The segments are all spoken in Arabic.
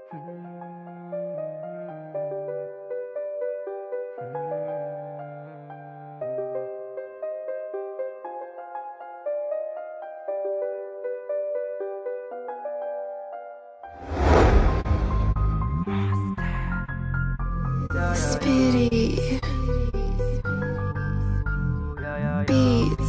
Speedy Beats.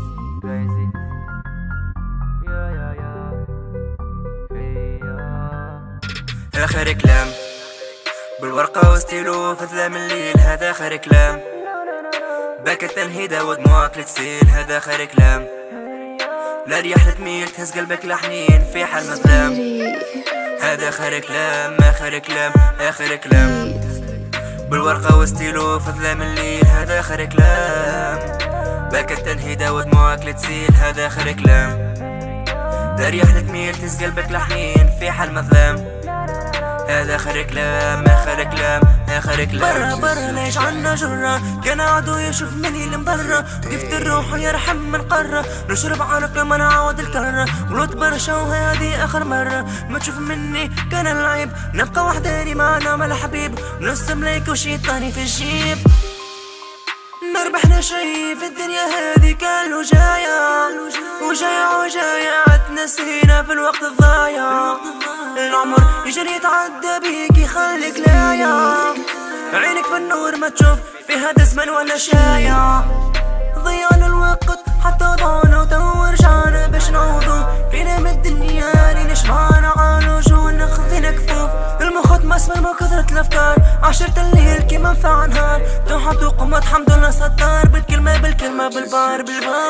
آخر كلام بالورقة وستيلو في ظلام الليل، هذا آخر كلام. باكت تنهيدة ودموعك لتسيل، هذا آخر كلام. لا رياح تميل تهز قلبك لحنين في حال مظلام، هذا آخر كلام. آخر كلام آخر كلام بالورقة وستيلو في ظلام الليل، هذا آخر كلام. باكت تنهيدة ودموعك لتسيل، هذا آخر كلام. لا رياح تميل تهز قلبك لحنين في حال مظلام، هذا آخر كلام. آخر كلام آخر كلام. برا ليش عنا جرة، كان عدو يشوف مني المضرة. وقفت الروح ويرحم من قرة، نشرب عنك لما نعاود الكرة. غلط برشا وهذه آخر مرة، ما تشوف مني كان العيب. نبقى وحداني معنا مع الحبيب، نص ملاك وشيطاني في الجيب. نربحنا شي في الدنيا هذه كان له جاية وجاية تنسينا في الوقت الضايع. العمر يجري يتعدى بيك يخليك لايع، عينك في النور ما تشوف في هذا الزمن ولا شايع. ضيعنا الوقت حتى ضعنا وتو رجعنا باش نعوضو. فينا من الدنيا اللي نشبعنا عالوجو نخذينا كفوف. المخ مسمر من كثرة الافكار، عشرة الليل كيما نفع نهار. توحد وقمت الحمد لله ستار، بالكلمة بالبار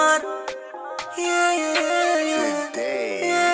يا يا يا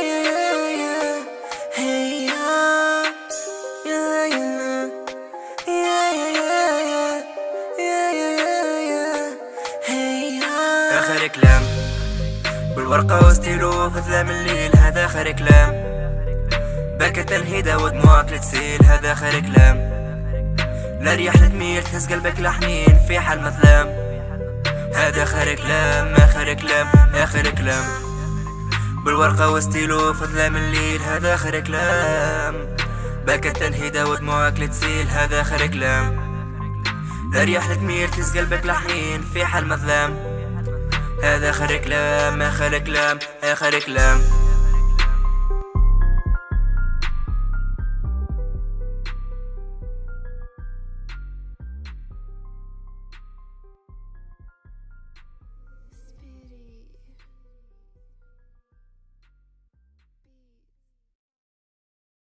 يا آخر كلام بالورقة وستيلو في ظلام الليل، هذا آخر كلام. باكت تنهيدة ودموعك لتسيل، هذا آخر كلام. لا رياح تميل تهز قلبك لحنين في حال مظلام، هذا آخر كلام. آخر كلام آخر كلام بالورقة وستيلو في ظلام الليل، هذا آخر كلام. باكت تنهيدة ودموعك لتسيل، هذا آخر كلام. لا رياح تميل تهز قلبك لحنين في حال مظلام، هذا آخر كلام. آخر كلام آخر كلام